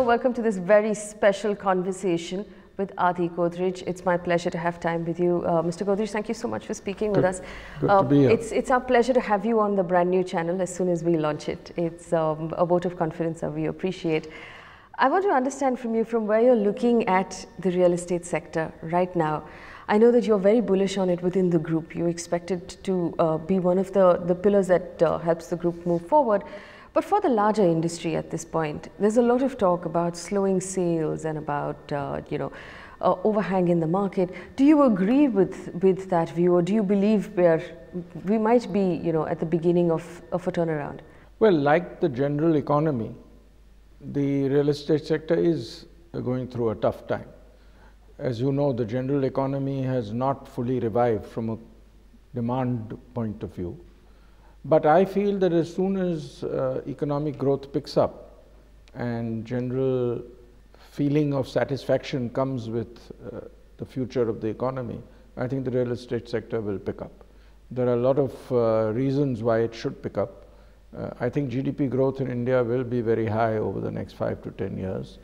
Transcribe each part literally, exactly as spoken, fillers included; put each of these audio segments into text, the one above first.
welcome to this very special conversation with Adi Godrej. It's my pleasure to have time with you. Uh, Mister Godrej, thank you so much for speaking good, with us. Good uh, to be here. It's, it's our pleasure to have you on the brand new channel as soon as we launch it. It's um, a vote of confidence that we appreciate. I want to understand from you from where you're looking at the real estate sector right now. I know that you're very bullish on it within the group. You expect it to uh, be one of the, the pillars that uh, helps the group move forward. But for the larger industry at this point, there's a lot of talk about slowing sales and about, uh, you know, uh, overhang in the market. Do you agree with, with that view, or do you believe we're, we might be, you know, at the beginning of, of a turnaround? Well, like the general economy, the real estate sector is going through a tough time. As you know, the general economy has not fully revived from a demand point of view. But I feel that as soon as uh, economic growth picks up and general feeling of satisfaction comes with uh, the future of the economy, I think the real estate sector will pick up. There are a lot of uh, reasons why it should pick up. Uh, I think G D P growth in India will be very high over the next five to ten years,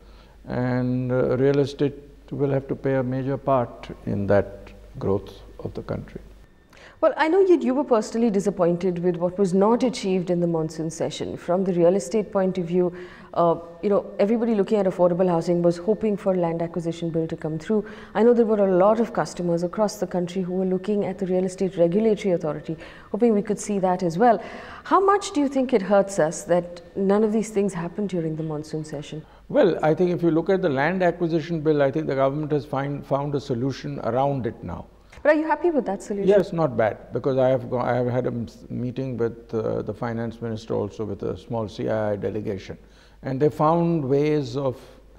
and uh, real estate will have to play a major part in that growth of the country. Well, I know you, you were personally disappointed with what was not achieved in the monsoon session. From the real estate point of view, uh, you know, everybody looking at affordable housing was hoping for land acquisition bill to come through. I know there were a lot of customers across the country who were looking at the Real Estate Regulatory Authority, hoping we could see that as well. How much do you think it hurts us that none of these things happened during the monsoon session? Well, I think if you look at the land acquisition bill, I think the government has find, found a solution around it now. But are you happy with that solution? Yes, not bad, because I have, I have had a meeting with uh, the finance minister also with a small C I I delegation, and they found ways of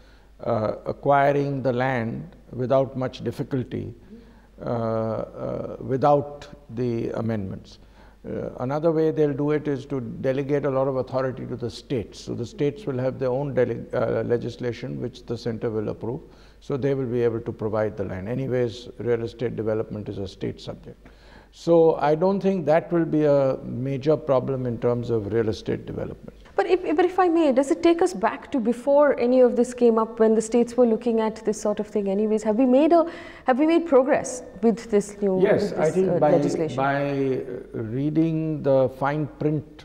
uh, acquiring the land without much difficulty, uh, uh, without the amendments. Uh, another way they'll do it is to delegate a lot of authority to the states. So the states will have their own uh, legislation which the center will approve. So they will be able to provide the land. Anyways, real estate development is a state subject. So I don't think that will be a major problem in terms of real estate development. But if, but if I may, does it take us back to before any of this came up, when the states were looking at this sort of thing anyways? Have we made, a, have we made progress with this new yes, this, I think uh, by, legislation? by reading the fine print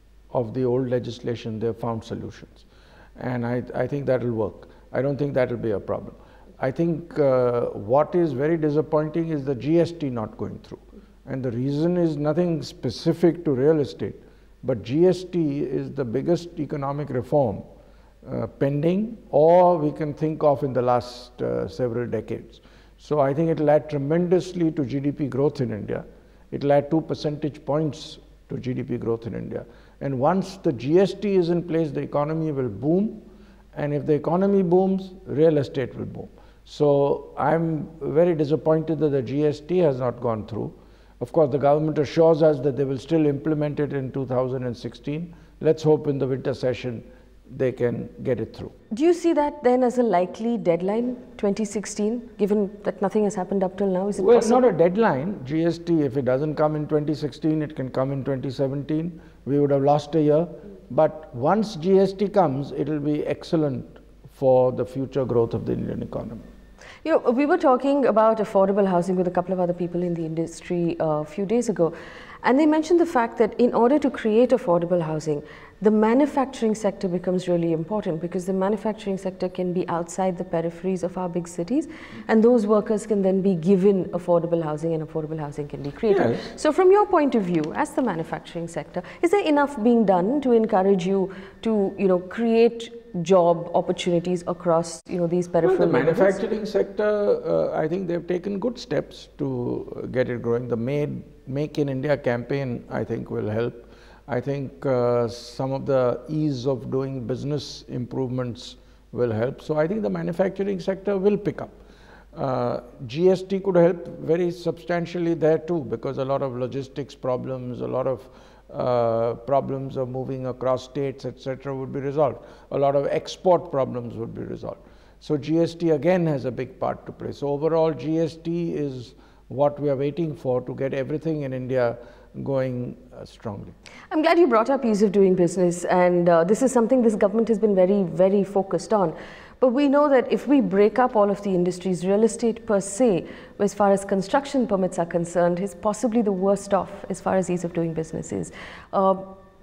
of the old legislation, they have found solutions. And I, I think that will work. I don't think that will be a problem. I think uh, what is very disappointing is the G S T not going through. And the reason is nothing specific to real estate, but G S T is the biggest economic reform uh, pending, or we can think of in the last uh, several decades. So I think it will add tremendously to G D P growth in India. It will add two percentage points to G D P growth in India. And once the G S T is in place, the economy will boom. And if the economy booms, real estate will boom. So I'm very disappointed that the G S T has not gone through. Of course, the government assures us that they will still implement it in two thousand sixteen. Let's hope in the winter session they can get it through. Do you see that then as a likely deadline, twenty sixteen, given that nothing has happened up till now? Is it well, possible? Not a deadline. G S T, if it doesn't come in twenty sixteen, it can come in twenty seventeen. We would have lost a year. But once G S T comes, it will be excellent for the future growth of the Indian economy. You know, we were talking about affordable housing with a couple of other people in the industry uh, a few days ago, and they mentioned the fact that in order to create affordable housing, the manufacturing sector becomes really important, because the manufacturing sector can be outside the peripheries of our big cities, and those workers can then be given affordable housing, and affordable housing can be created. Yes. So from your point of view, as the manufacturing sector, is there enough being done to encourage you to, you know, create job opportunities across, you know, these peripheral well, the neighborhoods? manufacturing sector, uh, I think they've taken good steps to get it growing. The Made, Make in India campaign, I think, will help. I think uh, some of the ease of doing business improvements will help. So I think the manufacturing sector will pick up. Uh, G S T could help very substantially there too, because a lot of logistics problems, a lot of uh, problems of moving across states, et cetera would be resolved. A lot of export problems would be resolved. So G S T again has a big part to play. So overall G S T is what we are waiting for to get everything in India going uh, strongly. I'm glad you brought up ease of doing business, and uh, this is something this government has been very, very focused on. But we know that if we break up all of the industries, real estate per se, as far as construction permits are concerned, is possibly the worst off as far as ease of doing business is. Uh,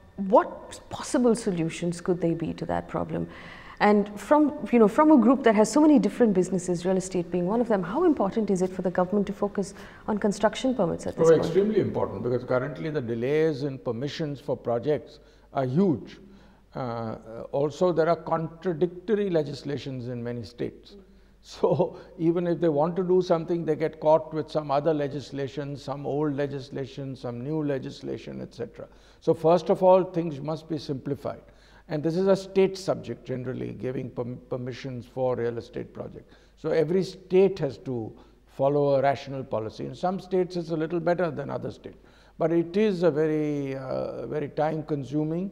what possible solutions could they be to that problem? And from, you know, from a group that has so many different businesses, real estate being one of them, how important is it for the government to focus on construction permits at this oh, point? Extremely important, because currently the delays in permissions for projects are huge. Uh, also, there are contradictory legislations in many states. So even if they want to do something, they get caught with some other legislation, some old legislation, some new legislation, et cetera. So first of all, things must be simplified. And this is a state subject generally, giving perm permissions for real estate projects. So every state has to follow a rational policy. In some states it's a little better than other states. But it is a very, uh, very time consuming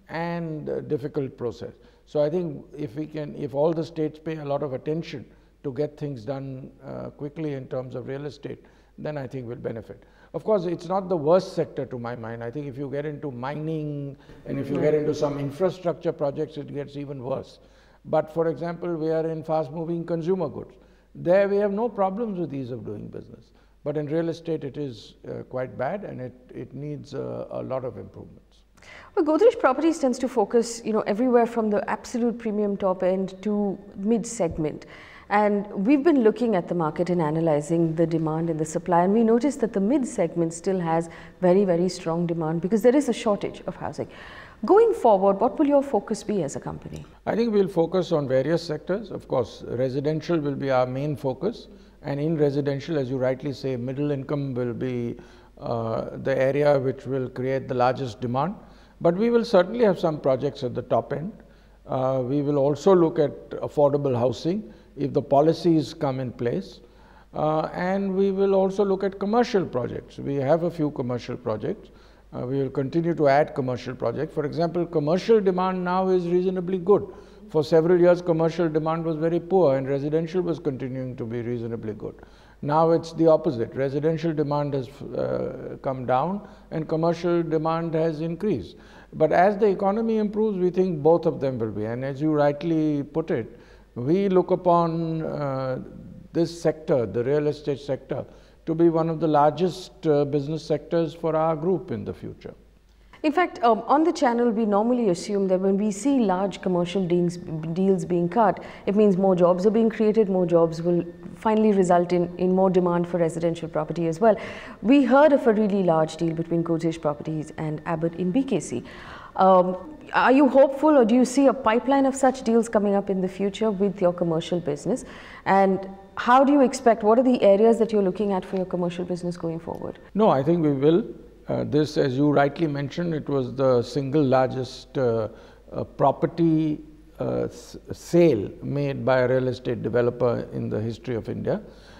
and uh, difficult process. So I think if we can, if all the states pay a lot of attention to get things done uh, quickly in terms of real estate, then I think we'll benefit. Of course, it's not the worst sector to my mind. I think if you get into mining and if you get into some infrastructure projects, it gets even worse. But for example, we are in fast-moving consumer goods. There we have no problems with ease of doing business. But in real estate, it is uh, quite bad, and it, it needs uh, a lot of improvements. Well, Godrej Properties tends to focus, you know, everywhere from the absolute premium top end to mid-segment. And we've been looking at the market and analyzing the demand and the supply, and we noticed that the mid-segment still has very, very strong demand because there is a shortage of housing. Going forward, what will your focus be as a company? I think we'll focus on various sectors. Of course, residential will be our main focus. And in residential, as you rightly say, middle income will be uh, the area which will create the largest demand. But we will certainly have some projects at the top end. Uh, we will also look at affordable housing if the policies come in place. Uh, and we will also look at commercial projects. We have a few commercial projects. Uh, we will continue to add commercial projects. For example, commercial demand now is reasonably good. For several years, commercial demand was very poor and residential was continuing to be reasonably good. Now it's the opposite. Residential demand has uh, come down and commercial demand has increased. But as the economy improves, we think both of them will be. And as you rightly put it, we look upon uh, this sector, the real estate sector, to be one of the largest uh, business sectors for our group in the future. In fact, um, on the channel, we normally assume that when we see large commercial deals, deals being cut, it means more jobs are being created, more jobs will finally result in, in more demand for residential property as well. We heard of a really large deal between Godrej Properties and Abbott in B K C. Um, are you hopeful, or do you see a pipeline of such deals coming up in the future with your commercial business? And how do you expect, what are the areas that you're looking at for your commercial business going forward? No, I think we will. Uh, this, as you rightly mentioned, it was the single largest uh, uh, property uh, sale made by a real estate developer in the history of India.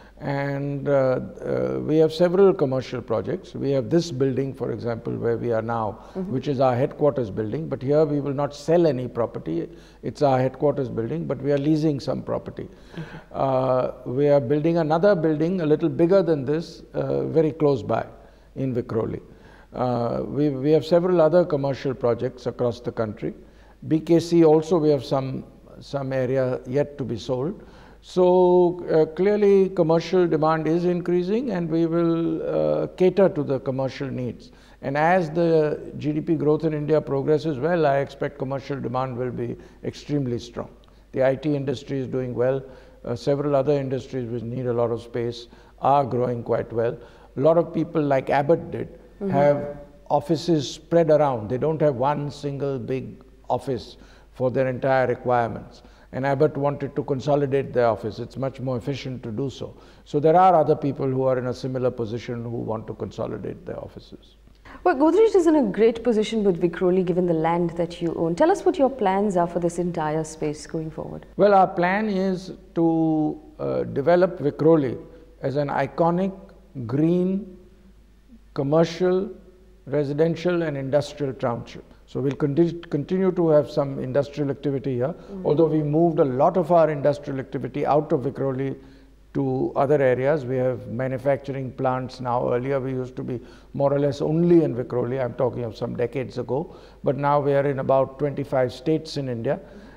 And uh, uh, we have several commercial projects. We have this building, for example, where we are now, mm-hmm. which is our headquarters building. But here we will not sell any property. It's our headquarters building, but we are leasing some property. Okay. Uh, we are building another building a little bigger than this, uh, very close by in Vikhroli. Uh, we, we have several other commercial projects across the country. B K C also, we have some, some area yet to be sold. So uh, clearly commercial demand is increasing, and we will uh, cater to the commercial needs. And as the G D P growth in India progresses well, I expect commercial demand will be extremely strong. The I T industry is doing well. Uh, several other industries which need a lot of space are growing quite well. A lot of people, like Abbott did, mm-hmm. have offices spread around. They don't have one single big office for their entire requirements. And Abbott wanted to consolidate their office. It's much more efficient to do so. So there are other people who are in a similar position who want to consolidate their offices. Well, Godrej is in a great position with Vikhroli, given the land that you own. Tell us what your plans are for this entire space going forward. Well, our plan is to uh, develop Vikhroli as an iconic, green, commercial, residential and industrial township. So we'll continue, continue to have some industrial activity here, mm-hmm. although we moved a lot of our industrial activity out of Vikhroli to other areas. We have manufacturing plants now. Earlier we used to be more or less only in Vikhroli. I'm talking of some decades ago. But now we are in about twenty-five states in India.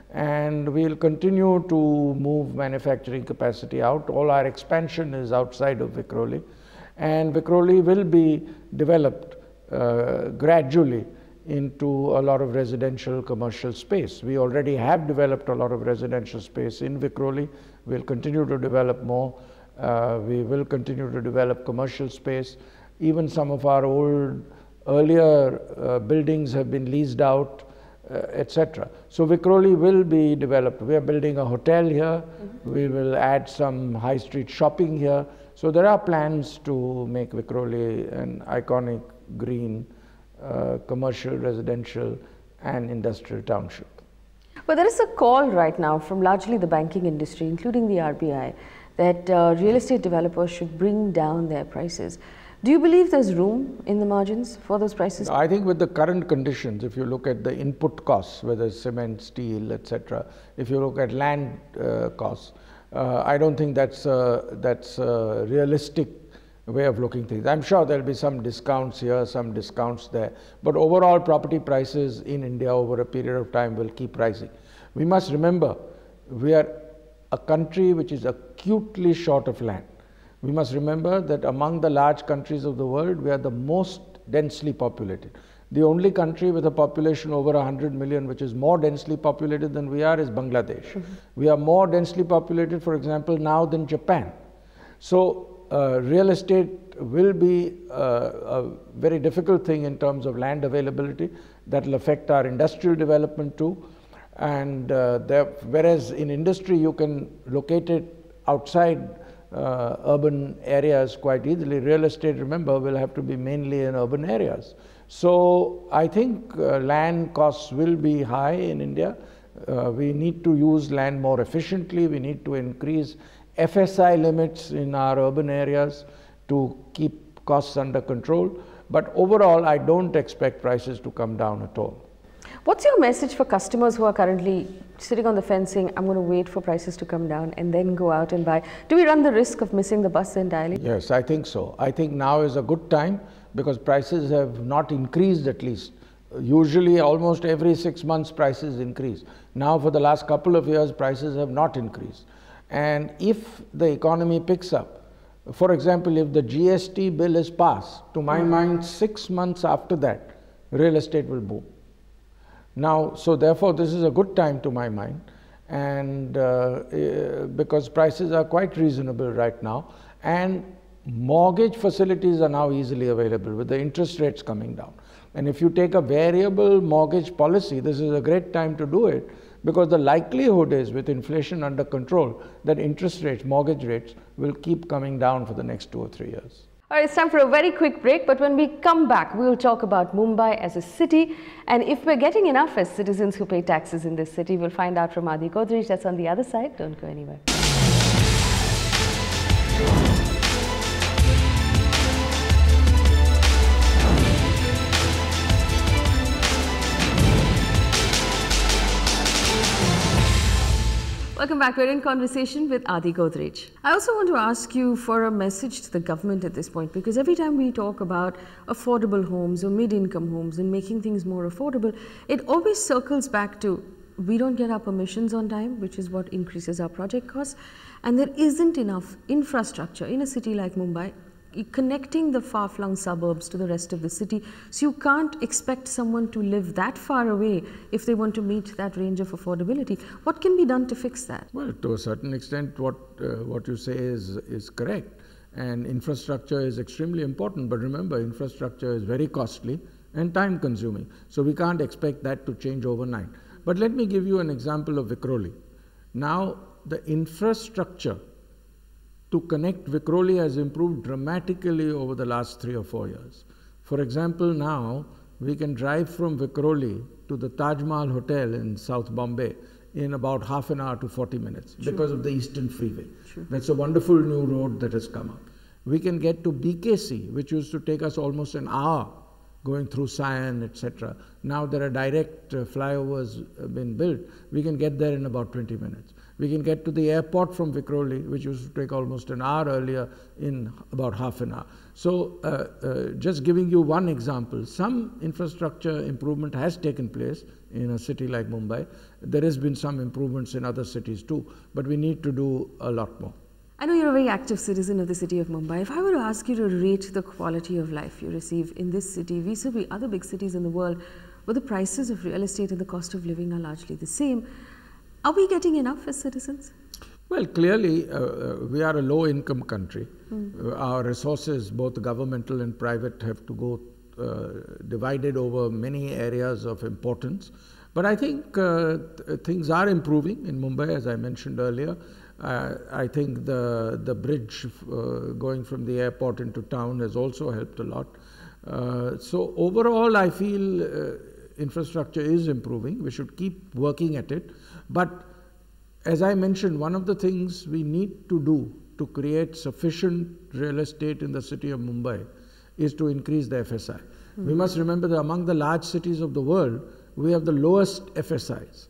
And we'll continue to move manufacturing capacity out. All our expansion is outside of Vikhroli. And Vikhroli will be developed uh, gradually into a lot of residential commercial space. We already have developed a lot of residential space in Vikhroli. We'll continue to develop more. Uh, we will continue to develop commercial space. Even some of our old, earlier uh, buildings have been leased out, uh, et cetera. So Vikhroli will be developed. We are building a hotel here. Mm-hmm. We will add some high street shopping here. So there are plans to make Vikhroli an iconic green uh, commercial, residential and industrial township. But there is a call right now from largely the banking industry, including the R B I, that uh, real estate developers should bring down their prices. Do you believe there's room in the margins for those prices? I think with the current conditions, if you look at the input costs, whether it's cement, steel, et cetera, if you look at land uh, costs, uh, I don't think that's a, that's a realistic way of looking at things. I'm sure there'll be some discounts here, some discounts there, but overall property prices in India over a period of time will keep rising. We must remember, we are a country which is acutely short of land. We must remember that among the large countries of the world, we are the most densely populated. The only country with a population over one hundred million, which is more densely populated than we are, is Bangladesh. Mm-hmm. We are more densely populated, for example, now than Japan. So, uh, real estate will be uh, a very difficult thing in terms of land availability. That will affect our industrial development too. And uh, there, whereas in industry, you can locate it outside Uh, urban areas quite easily. Real estate, remember, will have to be mainly in urban areas. So I think uh, land costs will be high in India. Uh, we need to use land more efficiently. We need to increase F S I limits in our urban areas to keep costs under control. But overall, I don't expect prices to come down at all. What's your message for customers who are currently sitting on the fence saying, I'm going to wait for prices to come down and then go out and buy? Do we run the risk of missing the bus entirely? Yes, I think so. I think now is a good time because prices have not increased at least. Usually almost every six months prices increase. Now for the last couple of years prices have not increased. And if the economy picks up, for example, if the G S T bill is passed, to my mm-hmm. mind, six months after that, real estate will boom. Now, so therefore, this is a good time to my mind, and uh, uh, because prices are quite reasonable right now, and mortgage facilities are now easily available with the interest rates coming down. And if you take a variable mortgage policy, this is a great time to do it, because the likelihood is, with inflation under control, that interest rates, mortgage rates, will keep coming down for the next two or three years. All right, it's time for a very quick break, but when we come back, we will talk about Mumbai as a city, and if we're getting enough as citizens who pay taxes in this city. We'll find out from Adi Godrej. That's on the other side. Don't go anywhere. Welcome back. We're in conversation with Adi Godrej. I also want to ask you for a message to the government at this point, because every time we talk about affordable homes or mid-income homes and making things more affordable, it always circles back to we don't get our permissions on time, which is what increases our project costs, and there isn't enough infrastructure in a city like Mumbai connecting the far-flung suburbs to the rest of the city. So you can't expect someone to live that far away if they want to meet that range of affordability. What can be done to fix that? Well, to a certain extent, what uh, what you say is is correct, and infrastructure is extremely important. But remember, infrastructure is very costly and time-consuming. So we can't expect that to change overnight. But let me give you an example of Vikhroli. Now, the infrastructure to connect Vikhroli has improved dramatically over the last three or four years. For example, now we can drive from Vikhroli to the Taj Mahal Hotel in South Bombay in about half an hour to forty minutes True. Because of the Eastern Freeway. True. That's a wonderful new road that has come up. We can get to B K C, which used to take us almost an hour going through Sion, et cetera. Now there are direct uh, flyovers uh, been built. We can get there in about twenty minutes. We can get to the airport from Vikhroli, which used to take almost an hour earlier, in about half an hour. So uh, uh, just giving you one example, some infrastructure improvement has taken place in a city like Mumbai. There has been some improvements in other cities too, but we need to do a lot more. I know you're a very active citizen of the city of Mumbai. If I were to ask you to rate the quality of life you receive in this city vis-a-vis other big cities in the world, where the prices of real estate and the cost of living are largely the same, are we getting enough as citizens? Well, clearly, uh, we are a low-income country. Mm. Uh, our resources, both governmental and private, have to go uh, divided over many areas of importance. But I think uh, th things are improving in Mumbai, as I mentioned earlier. Uh, I think the, the bridge uh, going from the airport into town has also helped a lot. Uh, so overall, I feel uh, infrastructure is improving. We should keep working at it. But as I mentioned, one of the things we need to do to create sufficient real estate in the city of Mumbai is to increase the F S I. Mm-hmm. We must remember that among the large cities of the world, we have the lowest F S Is.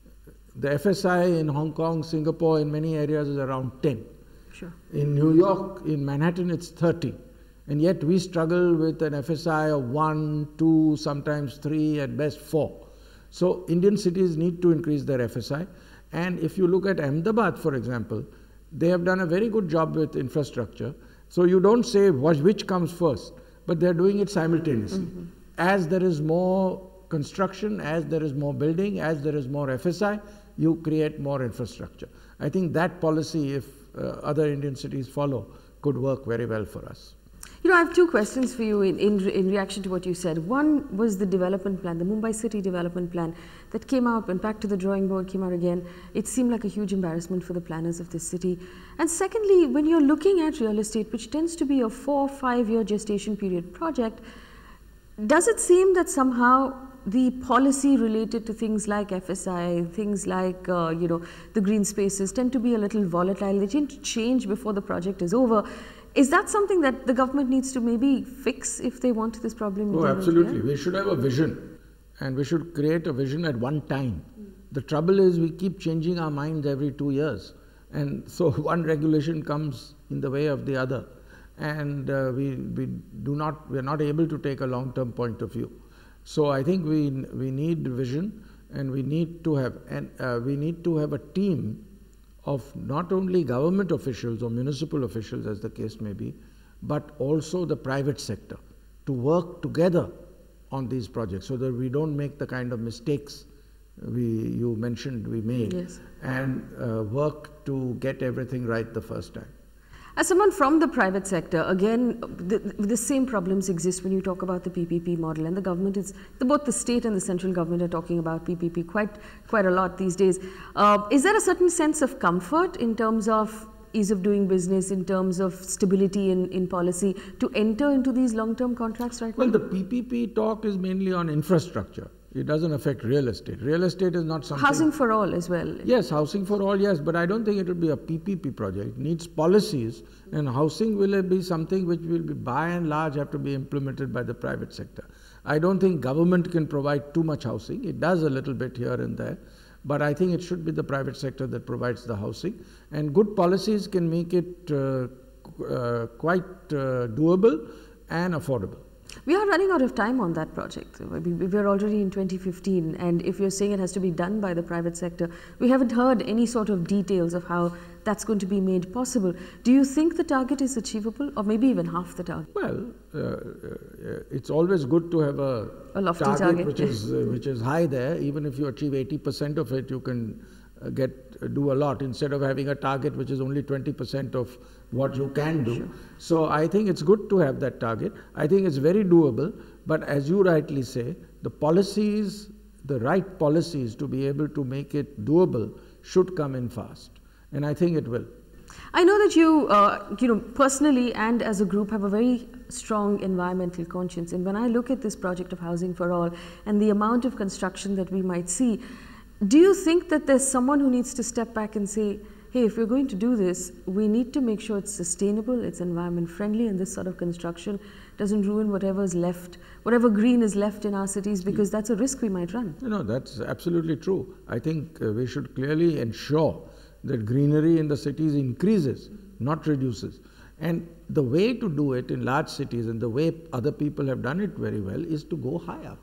The F S I in Hong Kong, Singapore, in many areas is around ten. Sure. In New York, in Manhattan, it's thirty. And yet we struggle with an F S I of one, two, sometimes three, at best four. So Indian cities need to increase their F S I. And if you look at Ahmedabad, for example, they have done a very good job with infrastructure. So you don't say which comes first, but they're doing it simultaneously. Mm-hmm. As there is more construction, as there is more building, as there is more F S I, you create more infrastructure. I think that policy, if uh, other Indian cities follow, could work very well for us. You know, I have two questions for you in, in, in reaction to what you said. One was the development plan, the Mumbai City development plan that came out, went back to the drawing board, came out again. It seemed like a huge embarrassment for the planners of this city. And secondly, when you're looking at real estate, which tends to be a four or five year gestation period project, does it seem that somehow the policy related to things like F S I, things like, uh, you know, the green spaces tend to be a little volatile? They tend to change before the project is over. Is that something that the government needs to maybe fix if they want this problem? Oh, absolutely. We should have a vision, and we should create a vision at one time. Mm. The trouble is we keep changing our minds every two years. And so one regulation comes in the way of the other. And uh, we, we do not, we're not able to take a long-term point of view. So I think we, we need vision, and we need to have, and uh, we need to have a team of not only government officials or municipal officials, as the case may be, but also the private sector, to work together on these projects so that we don't make the kind of mistakes we, you mentioned we made. Yes. And uh, work to get everything right the first time. As someone from the private sector, again, the, the same problems exist when you talk about the P P P model, and the government is, the, both the state and the central government are talking about P P P quite, quite a lot these days. Uh, is there a certain sense of comfort in terms of ease of doing business, in terms of stability in, in policy, to enter into these long-term contracts right well, now? Well, the P P P talk is mainly on infrastructure. It doesn't affect real estate. Real estate is not something... Housing for all as well. Yes, housing for all, yes, but I don't think it will be a P P P project. It needs policies, and housing will be something which will be by and large have to be implemented by the private sector. I don't think government can provide too much housing. It does a little bit here and there, but I think it should be the private sector that provides the housing, and good policies can make it uh, uh, quite uh, doable and affordable. We are running out of time on that project. We're already in twenty fifteen, and if you're saying it has to be done by the private sector, we haven't heard any sort of details of how that's going to be made possible. Do you think the target is achievable, or maybe even half the target? Well, uh, uh, it's always good to have a, a lofty target, target which is uh, which is high there. Even if you achieve eighty percent of it, you can uh, get uh, do a lot, instead of having a target which is only twenty percent of what you can do. Sure. So I think it's good to have that target. I think it's very doable, but as you rightly say, the policies, the right policies to be able to make it doable should come in fast, and I think it will. I know that you, uh, you know, personally and as a group have a very strong environmental conscience, and when I look at this project of Housing for All and the amount of construction that we might see, do you think that there's someone who needs to step back and say, hey, if we're going to do this, we need to make sure it's sustainable, it's environment friendly, and this sort of construction doesn't ruin whatever's left, whatever green is left in our cities, because that's a risk we might run. You know, that's absolutely true. I think uh, we should clearly ensure that greenery in the cities increases, not reduces. And the way to do it in large cities, and the way other people have done it very well, is to go high up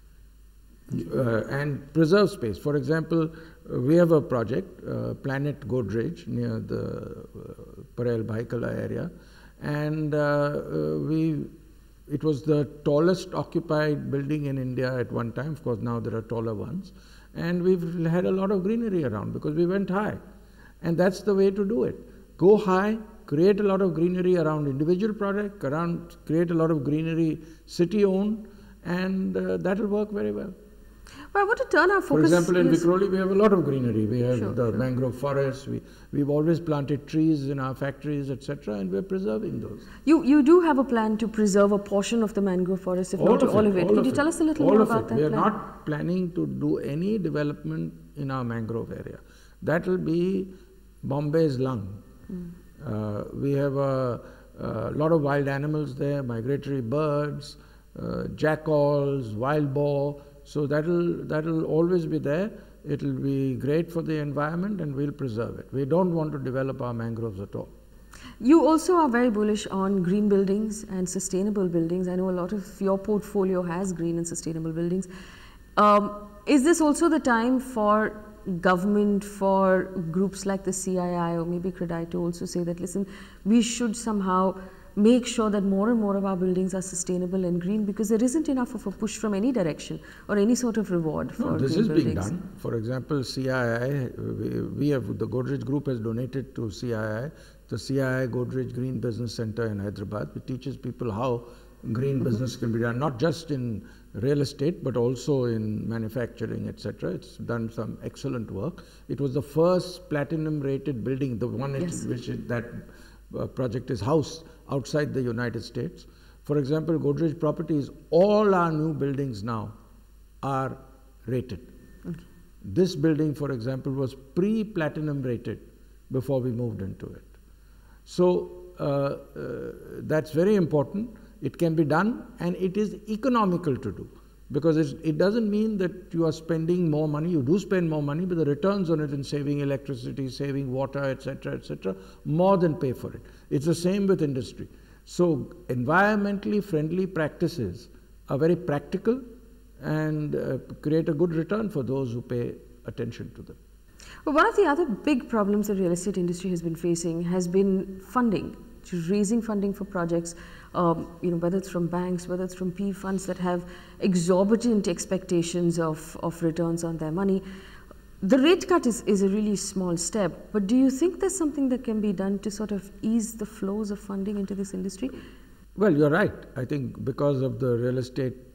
uh, and preserve space. For example, uh, we have a project, uh, Planet Godrej, near the uh, Parel Bhaikala area, and uh, uh, we it was the tallest occupied building in India at one time. Of course, now there are taller ones. And we've had a lot of greenery around because we went high. And that's the way to do it. Go high, create a lot of greenery around individual product, around, create a lot of greenery city-owned, and uh, that will work very well. Well, I want to turn our focus. For example, in Vikhroli, we have a lot of greenery. We have sure, the sure. mangrove forests. We, we've always planted trees in our factories, et cetera, and we're preserving those. You, you do have a plan to preserve a portion of the mangrove forest, if all not of all it, of it. all Could of you it. tell us a little all more of about it. that We are plan? not planning to do any development in our mangrove area. That will be Bombay's lung. Mm. Uh, we have a, a lot of wild animals there, migratory birds, uh, jackals, wild boar. So that will that will always be there. It will be great for the environment, and we'll preserve it. We don't want to develop our mangroves at all. You also are very bullish on green buildings and sustainable buildings. I know a lot of your portfolio has green and sustainable buildings. Um, is this also the time for government, for groups like the C I I or maybe CREDAI to also say that, listen, we should somehow make sure that more and more of our buildings are sustainable and green, because there isn't enough of a push from any direction or any sort of reward for no, this green is buildings. being done. For example, C I I, we, we have, the Godrej Group has donated to C I I, the C I I Godrej Green Business Center in Hyderabad, which teaches people how green mm-hmm. business can be done, not just in real estate, but also in manufacturing, et cetera. It's done some excellent work. It was the first platinum rated building, the one yes. it, which it, that uh, project is housed outside the United States. For example, Godrej Properties, all our new buildings now are rated. Okay. This building, for example, was pre-platinum rated before we moved into it. So uh, uh, that's very important. It can be done, and it is economical to do, because it's, it doesn't mean that you are spending more money. You do spend more money, but the returns on it in saving electricity, saving water, et cetera, et cetera, more than pay for it. It's the same with industry. So environmentally friendly practices are very practical and uh, create a good return for those who pay attention to them. Well, one of the other big problems the real estate industry has been facing has been funding, raising funding for projects, um, you know, whether it's from banks, whether it's from P E funds that have exorbitant expectations of, of returns on their money. The rate cut is, is a really small step, but do you think there's something that can be done to sort of ease the flows of funding into this industry? Well, you're right. I think because of the real estate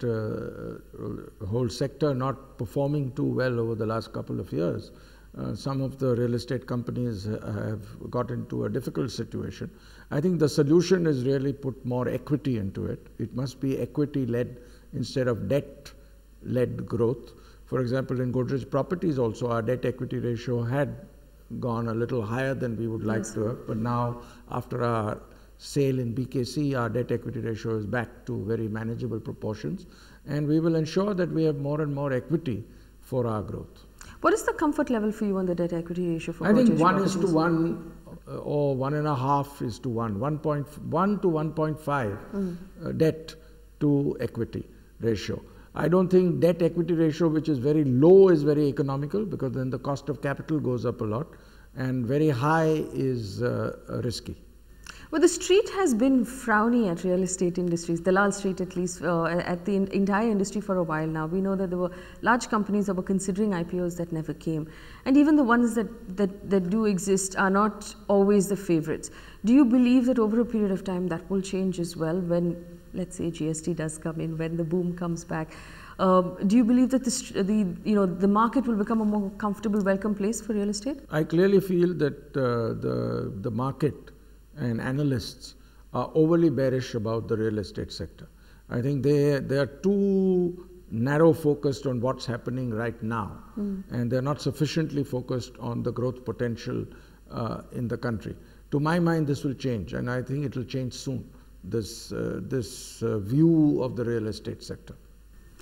uh, whole sector not performing too well over the last couple of years, Uh, some of the real estate companies uh, have got into a difficult situation. I think the solution is really put more equity into it. It must be equity-led instead of debt-led growth. For example, in Godrej Properties also, our debt-equity ratio had gone a little higher than we would like yes. to have, but now after our sale in B K C, our debt-equity ratio is back to very manageable proportions, and we will ensure that we have more and more equity for our growth. What is the comfort level for you on the debt equity ratio for I think Godrej one Properties? is to one uh, or one and a half is to one. one point one to one point five mm. uh, debt to equity ratio. I don't think debt equity ratio, which is very low, is very economical, because then the cost of capital goes up a lot, and very high is uh, risky. Well, the street has been frowny at real estate industries, the Lal Street at least, uh, at the in entire industry for a while now. We know that there were large companies that were considering I P Os that never came. And even the ones that, that, that do exist are not always the favorites. Do you believe that over a period of time that will change as well when, let's say, G S T does come in, when the boom comes back? Um, do you believe that the, the, you know, the market will become a more comfortable, welcome place for real estate? I clearly feel that uh, the, the market and analysts are overly bearish about the real estate sector. I think they, they are too narrow focused on what's happening right now, mm. and they're not sufficiently focused on the growth potential uh, in the country. To my mind, this will change, and I think it will change soon, this, uh, this uh, view of the real estate sector.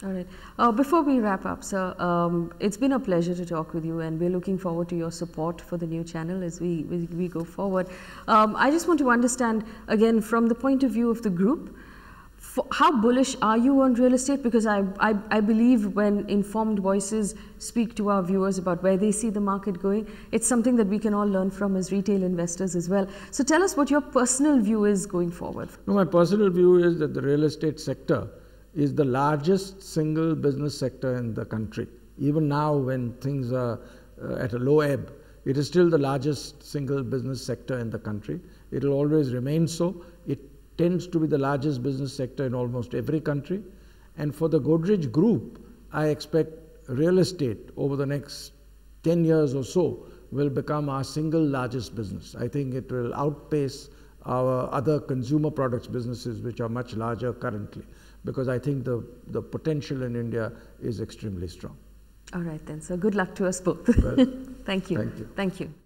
All right. Uh, before we wrap up, sir, um, it's been a pleasure to talk with you, and we're looking forward to your support for the new channel as we, we, we go forward. Um, I just want to understand, again, from the point of view of the group, for how bullish are you on real estate? Because I, I, I believe when informed voices speak to our viewers about where they see the market going, it's something that we can all learn from as retail investors as well. So tell us what your personal view is going forward. No, my personal view is that the real estate sector is the largest single business sector in the country. Even now when things are uh, at a low ebb, it is still the largest single business sector in the country. It will always remain so. It tends to be the largest business sector in almost every country. And for the Godrej Group, I expect real estate over the next ten years or so will become our single largest business. I think it will outpace our other consumer products businesses, which are much larger currently, because I think the, the potential in India is extremely strong. All right then, so good luck to us both. Well, Thank you. Thank you. Thank you.